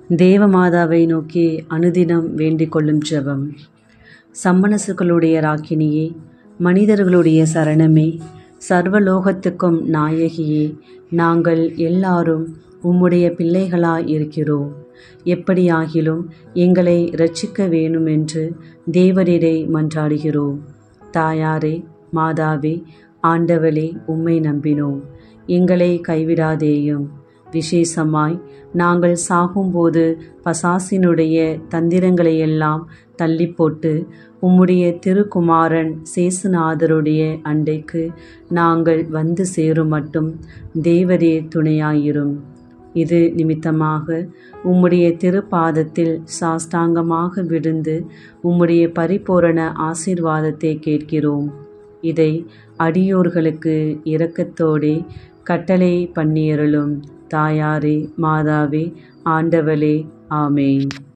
தேவமாதாவை நோக்கி அனுதினம் வேண்டிக் கொள்ளும் ஜெபம். சம்மனசுகளுடைய ராக்கினியே, மனிதர்களுடைய சரணமே, சர்வலோகத்துக்கும் நாயகியே, நாங்கள் எல்லாரும் உம்முடைய பிள்ளைகளாய் இருக்கிறோம். எப்படியாகிலும் எங்களை இரட்சிக்க வேணுமென்று தேவரிடை மன்றாடுகிறோம். தாயாரே, மாதாவே, ஆண்டவளே, உம்மை நம்பினோம், எங்களை கைவிடாதேயும். விசேஷமாய் நாங்கள் சாகும்போது பசாசினுடைய தந்திரங்களையெல்லாம் தள்ளி போட்டு உம்முடைய திருக்குமாரன் சேசுநாதருடைய அண்டைக்கு நாங்கள் வந்து சேரும் மட்டும் தேவரே துணையாயிரும். இது நிமித்தமாக உம்முடைய திருப்பாதத்தில் சாஷ்டாங்கமாக விழுந்து உம்முடைய பரிபூரண ஆசீர்வாதத்தை கேட்கிறோம். இதை அடியோர்களுக்கு இரக்கத்தோடே கட்டளை பண்ணியருளும். தாயாரே, மாதாவே, ஆண்டவளே, ஆமென்.